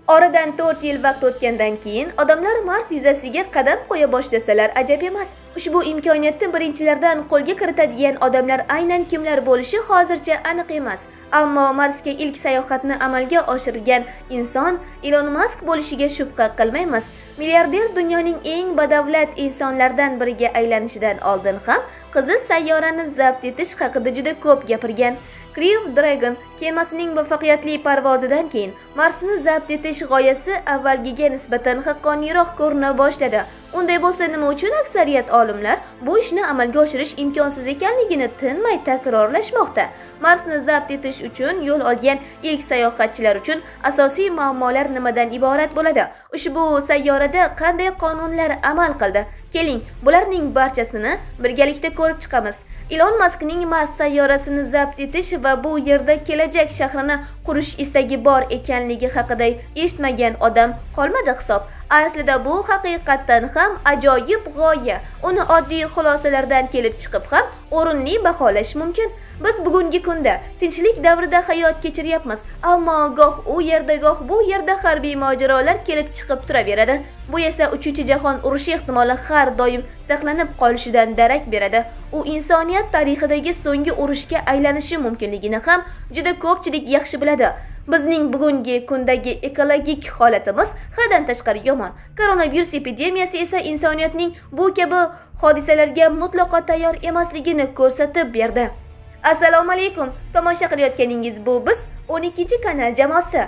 Oradan 4 yil vaqt o'tgandan keyin odamlar Mars yuzasiga qadam qo'ya boshlasalar ajab emas. Ushbu imkoniyatni birinchilardan qo'lga kiritadigan odamlar aynan kimlar bo'lishi hozircha aniq emas. Ammo Marsga ilk sayohatni amalga oshirgan inson Elon Musk bo'lishiga shubha qilmaymiz. Milliarder dunyoning eng badavlat insonlardan biriga aylanishidan oldin ham qizi sayyorani zabt etish haqida juda ko'p gapirgan. Crew Dragon kemasining muvaffaqiyatli parvozidan keyin Marsni zabt etish g'oyasi avvalgiga nisbatan haqqoniyroq ko'rina boshladi. Unday bo'lsa, nima uchun aksariyat olimlar bu ishni amalga oshirish imkonsiz ekanligini tinmay takrorlashmoqda? Marsni zabt etish uchun yo'l olgan ilk sayohatchilar uchun asosiy muammolar nimadan iborat bo'ladi? Ushbu sayyorada qanday qonunlar amal qildi? Keling, bularning barchasini birgalikda ko'rib chiqamiz. Elon Muskning Mars sayyorasini zabt etish va bu yerda kelajak shahrini qurish istagi bor ekanligi haqida eshitmagan odam qolmadi hisob. Aslida bu haqiqatdan ham ajoyib g'oya. Uni oddiy xulosalardan kelib chiqib ham o'rinli baholash mumkin. Biz bugungi kunda tinchlik davrida hayot kechiryapmiz, ammo goh u yerda, goh bu yerda harbiy mojarolar kelib chiqib turaveradi. Bu esa 3-jahon urushi ehtimoli har doim saqlanib qolishidan darak beradi. U insoniyat tarixidagi so'nggi urushga aylanishi mumkinligini ham juda ko'pchilik yaxshi biladi. Bizning bugungi kundagi ekologik holatimiz haddan tashqari yomon. Koronavirus epidemiyasi esa insoniyatning bu kabi hodisalarga mutlaqo tayyor emasligini ko'rsatib berdi. Assalomu alaykum. Tomosha qilayotganingiz bu biz 12-kanal jamoasi.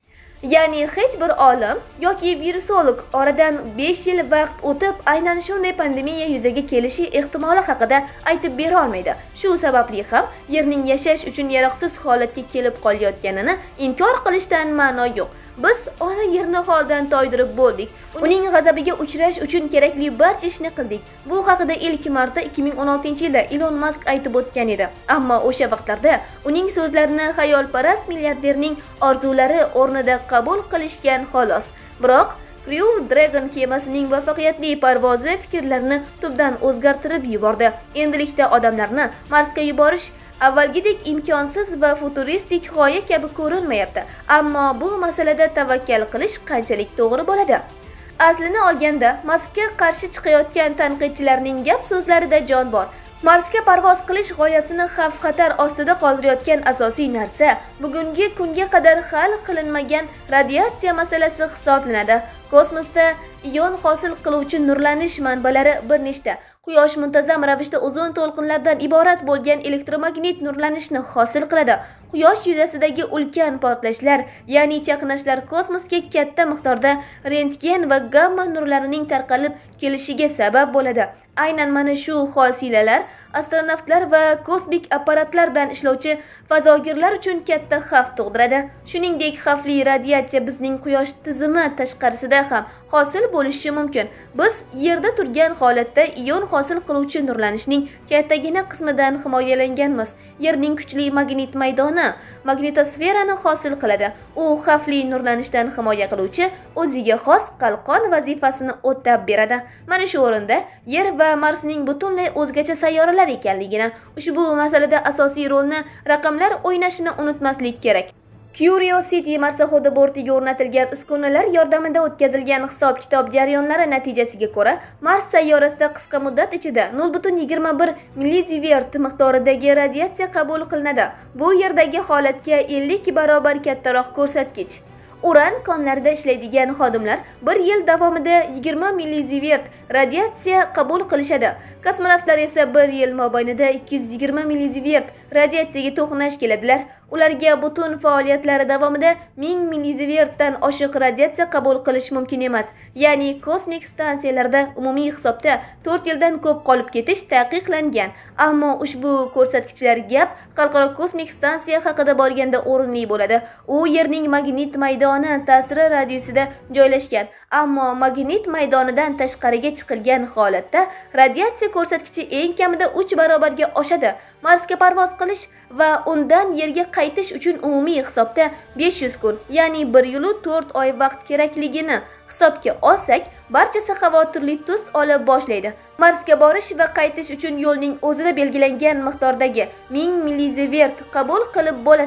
Ya'ni hech bir olim yoki virusolog oradan 5 yil vaqt o'tib aynan shunday pandemiya yuzaga kelishi ehtimoli haqida aytib bera olmaydi. Shu sababli ham Yerning yashash uchun yaroqsiz holatga kelib qolayotganini inkor qilishdan ma'no yo'q. Biz ona Yerni holdan toydirib bo'ldik. Uning g'azabiga uchrash uchun kerakli barcha ishni qildik. Bu haqida ilk marta 2016-yilda Elon Musk aytib o'tgan edi. Ammo o'sha vaqtlarda uning so'zlarini xayolparast milliarderning orzulari o'rnida qabul qilishgan xolos. Biroq Crew Dragon kemasining muvaffaqiyatli parvozi fikrlarni tubdan o'zgartirib yubordi. Endilikda odamlarni Marsga yuborish avvalgidek imkonsiz va futuristik g'oya kabi ko'rinmayapti. Ammo bu masalada tavakkal qilish qanchalik to'g'ri bo'ladi? Aslini olganda, Maskga qarshi chiqayotgan tanqidchilarning gap-so'zlarida jon bor. Marsga parvoz qilish g'oyasini xavf-xatar ostida qoldirayotgan asosiy narsa bugungi kunga qadar hal qilinmagan radiatsiya masalasi hisoblanadi. Kosmosda ion hosil qiluvchi nurlanish manbalari bir nechta. Quyosh muntazam ravishda uzun to'lqinlardan iborat bo'lgan elektromagnit nurlanishni hosil qiladi. Quyosh yuzasidagi ulkan portlashlar, ya'ni chaqnashlar kosmosga katta miqdorda rentgen va gamma nurlarining tarqalib kelishiga sabab bo'ladi. Aynan mana shu hosilalar astronavtlar va kosmik apparatlar bilan ishlovchi fazogirlar uchun katta xavf tug'diradi. Shuningdek, xavfli radiatsiya bizning Quyosh tizimi tashqarisida ham hosil bo'lishi mumkin. Biz Yerda turgan holatda ion hosil qiluvchi nurlanishning kattagina qismidan himoyalanganmiz. Yerning kuchli magnit maydoni magnitosferani hosil qiladi. U xavfli nurlanishdan himoya qiluvchi o'ziga xos qalqon vazifasini o'tab beradi. Mana shu o'rinda Yer va Marsning butunlay o'zgacha sayyoralar ekanligini, ushbu masalada asosiy rolni raqamlar o'ynashini unutmaslik kerak. Curiosity marsaxodi bortiga o'rnatilgan uskunalar yordamida o'tkazilgan hisob-kitob jarayonlari natijasiga ko'ra, Mars sayyorasida qisqa muddat ichida 0.21 millisievert miqdoridagi radiatsiya qabul qilinadi. Bu yerdagi holatga 50 barobar kattaroq ko'rsatkich. Uran konlarida ishlaydigan xodimlar 1 yil davomida 20 millisievert radiatsiya qabul qilishadi. Kosmonavtlar esa 1 yil mobaynida 220 millisievert radiatsiyaga to'qnash keladilar. Ularga butun faoliyatlari davomida 1000 millisivertdan oshiq radiatsiya qabul qilish mumkin emas. Ya'ni kosmik stansiyalarda umumiy hisobda 4 yildan ko'p qolib ketish taqiqlangan. Ammo ushbu ko'rsatkichlar gap Xalqaro kosmik stansiya haqida borganda o'rinli bo'ladi. U Yerning magnit maydoni ta'siri radiusida joylashgan. Ammo magnit maydonidan tashqariga chiqilgan holatda radiatsiya ko'rsatkichi eng kamida 3 barobarga oshadi. Marsga parvoz qilish va undan Yerga qaytish uchun umumiy hisobda 500 kun, ya'ni 1 yil 4 oy vaqt kerakligini hisobga olsak, barchasi xavotirli tus olib boshlaydi. Marsga borish va qaytish uchun yo'lning o'zida belgilangan miqdordagi 1000 millisievert qabul qilib bo'lasiz.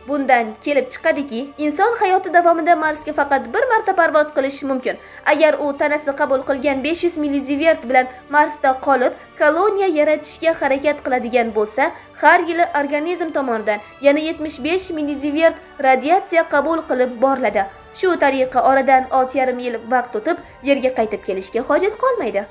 Bundan kelib chiqadiki, inson hayoti davomida Marsga faqat bir marta parvoz qilishi mumkin. Agar u tanasi qabul qilgan 500 millizivert bilan Marsda qolib, koloniya yaratishga harakat qiladigan bo'lsa, har yili organizm tomonidan yana 75 millizivert radiatsiya qabul qilib boriladi. Shu tariqa oradan 6,5 yil vaqt o'tib, Yerga qaytib kelishga hojat qolmaydi.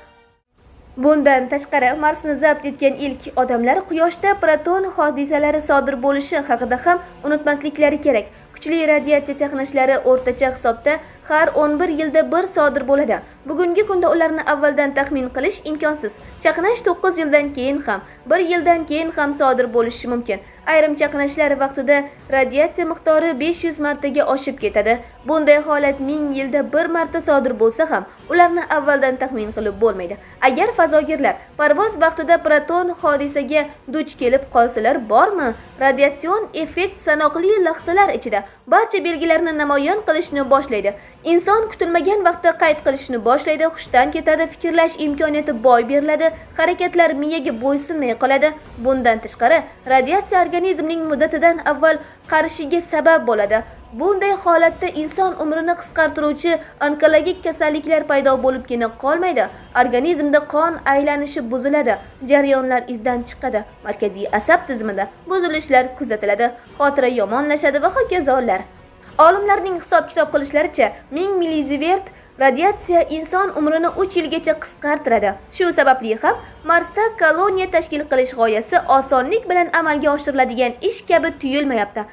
Bundan tashqari, Marsni zabt etgan ilk odamlar Quyoshda proton hodisalari sodir bo'lishi haqida ham unutmasliklari kerak. Kuchli radiatsiya chaqnashlari o'rtacha hisobda har 11 yilda bir sodir bo'ladi. Bugungi kunda ularni avvaldan taxmin qilish imkonsiz. Chaqnash 9 yildan keyin ham, 1 yildan keyin ham sodir bo'lishi mumkin. Ayrim chaqnashlar vaqtida radiatsiya miqdori 500 martaga oshib ketadi. Bunday holat 1000 yilda bir marta sodir bo'lsa ham, ularni avvaldan taxmin qilib bo'lmaydi. Agar fazogirlar parvoz vaqtida proton hodisaga duch kelib qolsalar bormi, radiatsion effekt sanoqli lahzalar ichida barcha belgilarni namoyon qilishni boshlaydi. Inson kutilmagan vaqtda qayd qilishni boshlaydi, hushdan ketadi, fikrlash imkoniyati boy beriladi, harakatlar miyaga bo'ysunmay qoladi. Bundan tashqari, radiatsiya organizmning muddatidan avval qarishiga sabab bo'ladi. Bunday holatda inson umrini qisqartiruvchi onkologik kasalliklar paydo bo'libgina qolmaydi. Organizmda qon aylanishi buziladi, jarayonlar izdan chiqadi, markaziy asab tizimida buzilishlar kuzatiladi, xotira yomonlashadi va hokazolar. Olimlarning hisob-kitob qilishlaricha 1000 millizivert radiatsiya inson umrini 3 yilgacha qisqartiradi. Shu sababli ham Marsda koloniya tashkil qilish g'oyasi osonlik bilan amalga oshiriladigan ish kabi tuyulmayapti.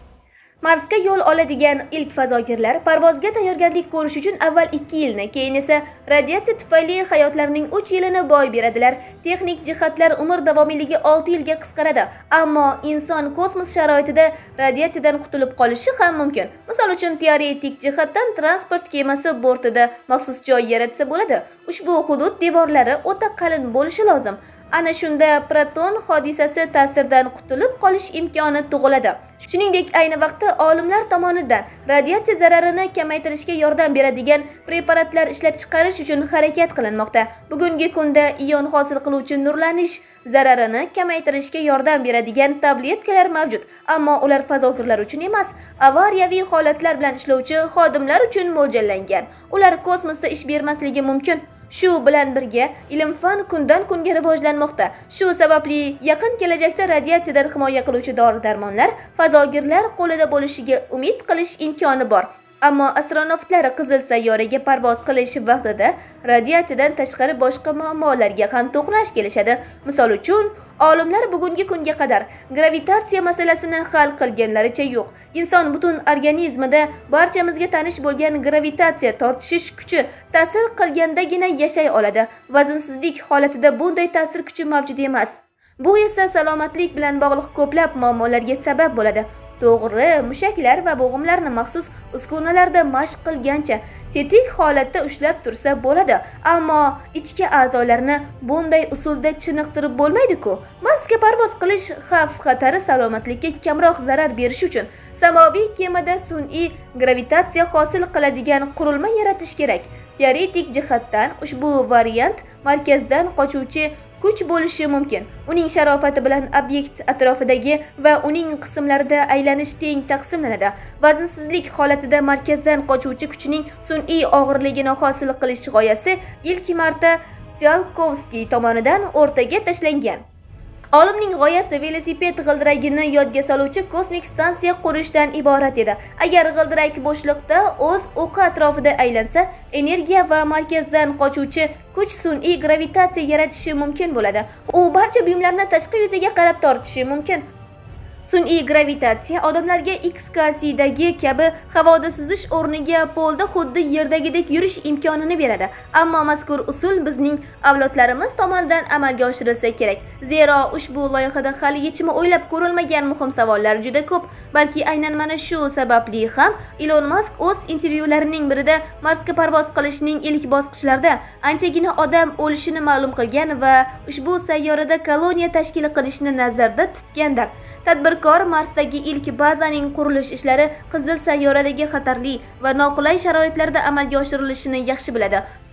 Marsga yo'l oladigan ilk fazogirlar parvozga tayyorgarlik ko'rish uchun avval 2 yilni, keyin esa radiatsiya tufayli hayotlarining 3 yilini boy beradilar. Texnik jihatlar umr davomiyligi 6 yilga qisqaradi, ammo inson kosmos sharoitida radiatsiyadan qutulib qolishi ham mumkin. Misol uchun, teoretik jihatdan transport kemasi bortida maxsus joy yaratsa bo'ladi. Ushbu hudud devorlari o'ta qalin bo'lishi lozim. Ana shunda proton hodisasi ta'siridan qutulib qolish imkoni tug'iladi. Shuningdek, ayni vaqtda olimlar tomonidan radiatsiya zararini kamaytirishga yordam beradigan preparatlar ishlab chiqarish uchun harakat qilinmoqda. Bugungi kunda ion hosil qiluvchi nurlanish zararini kamaytirishga yordam beradigan tabletkalar mavjud, ammo ular fazogirlar uchun emas, avariyaviy holatlar bilan ishlovchi xodimlar uchun mo'ljallangan. Ular kosmosda ish bermasligi mumkin. Shu bilan birga ilm-fan kundan kunga rivojlanmoqda. Shu sababli yaqin kelajakda radiatsiyadan himoya qiluvchi dori-darmonlar fazogirlar qo'lida bo'lishiga umid qilish imkoni bor. Ammo astronavtlar Qizil sayyoraga parvoz qilish vaqtida radiatsiyadan tashqari boshqa muammolarga ham to'qnash kelishadi. Misol uchun, olimlar bugungi kunga qadar gravitatsiya masalasini hal qilganlaricha yo'q. Inson butun organizmida barchamizga tanish bo'lgan gravitatsiya tortishish kuchi ta'sir qilgandagina yashay oladi. Vazinsizlik holatida bunday ta'sir kuchi mavjud emas. Bu esa salomatlik bilan bog'liq ko'plab muammolarga sabab bo'ladi. To'g'ri, mushaklar va bo'g'imlarni maxsus uskunalarda mashq qilgancha tetik holatda ushlab tursa bo'ladi, ammo ichki a'zolarni bunday usulda chiniqtirib bo'lmaydi-ku. Marsga parvoz qilish xavf-xatari salomatlikka kamroq zarar berish uchun samoviy kemada sun'iy gravitatsiya hosil qiladigan qurilma yaratish kerak. Teoretik jihatdan ushbu variant markazdan qochuvchi kuch bo'lishi mumkin. Uning sharofati bilan obyekt atrofidagi va uning qismlarida aylanish teng taqsimlanadi. Vazinsizlik holatida markazdan qochuvchi kuchning sun'iy og'irligini hosil qilish g'oyasi ilk marta Tsiolkovskiy tomonidan o'rtaga tashlangan. Olimning g'oyasi velosiped g'ildiragini yodga soluvchi kosmik stansiya qurishdan iborat edi. Agar g'ildirak bo'shliqda o'z o'qi atrofida aylansa, energiya va markazdan qochuvchi kuch sun'iy gravitatsiya yaratishi mumkin bo'ladi. U barcha buyumlarni tashqi yuzaga qarab tortishi mumkin. Sun'iy gravitatsiya odamlarga XKC'dagi kabi havoda suzish o'rniga polda xuddi yerdagidek yurish imkonini beradi. Ammo mazkur usul bizning avlodlarimiz tomonidan amalga oshirilsa kerak. Zero ushbu loyihada hali yechimi o'ylab ko'rilmagan muhim savollar juda ko'p. Balki aynan mana shu sababli ham Elon Musk o'z intervyularining birida Marsga parvoz qilishning ilk bosqichlarida anchagina odam o'lishini ma'lum qilgan va ushbu sayyorada koloniya tashkil qilishni nazarda tutgandir. Tadbirkor Marsdagi ilk bazaning qurilish ishlari Qizil sayyoradagi xatarli va noqulay sharoitlarda amalga oshirilishini yaxshi biladi.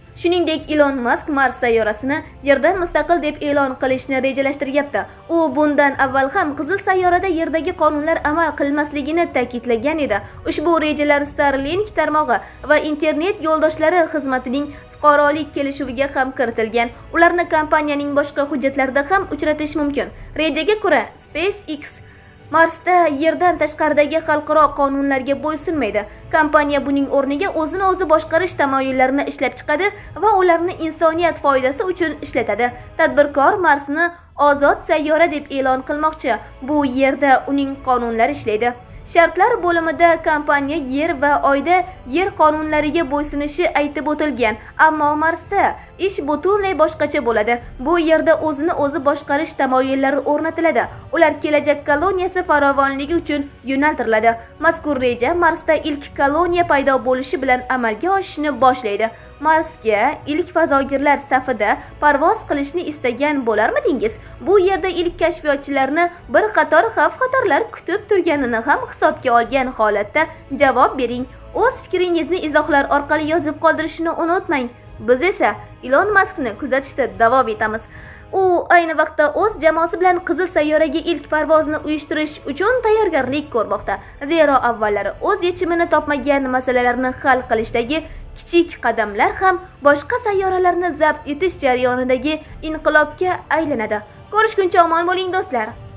Shuningdek, Elon Musk Mars sayyorasini Yerdan mustaqil deb e'lon qilishni rejalashtiryapti. U bundan avval ham Qizil sayyorada Yerdagi qonunlar amal qilmasligini ta'kidlagan edi. Ushbu rejalar Starlink tarmog'i va internet yo'ldoshlari xizmatining fuqarolik kelishuviga ham kiritilgan. Ularni kompaniyaning boshqa hujjatlarida ham uchratish mumkin. Rejaga ko'ra, SpaceX Marsda Yerdan tashqaridagi xalqaro qonunlarga bo'ysunmaydi. Kompaniya buning o'rniga o'zini o'zi boshqarish tamoyillarini ishlab chiqadi va ularni insoniyat foydasi uchun ishlatadi. Tadbirkor Marsni ozod sayyora deb e'lon qilmoqchi. Bu yerda uning qonunlari ishlaydi. Shartlar bo'limida kompaniya Yer va Oyda yer qonunlariga bo'ysunishi aytib o'tilgan, ammo Marsda ish butunlay boshqacha bo'ladi. Bu yerda o'zini o'zi boshqarish tamoyillari o'rnatiladi. Ular kelajak koloniyasi farovonligi uchun yo'naltiriladi. Mazkur reja Marsda ilk koloniya paydo bo'lishi bilan amalga oshishni boshlaydi. Marsga ilk fazogirlar safida parvoz qilishni istagan bo'larmidingiz? Bu yerda ilk kashfiyotchilarni bir qator xavf-xatarlar kutib turganini ham hisobga olgan holatda javob bering. O'z fikringizni izohlar orqali yozib qoldirishni unutmang. Biz esa Elon Muskni kuzatishda davom etamiz. U ayni vaqtda o'z jamoasi bilan Qizil sayyoraga ilk parvozni uyushtirish uchun tayyorgarlik ko'rmoqda. Zero avvallari o'z yechimini topmagan masalalarni hal qilishdagi kichik qadamlar ham boshqa sayyoralarni zabt etish jarayonidagi inqilobga aylanadi. Ko'rishguncha omon bo'ling do'stlar.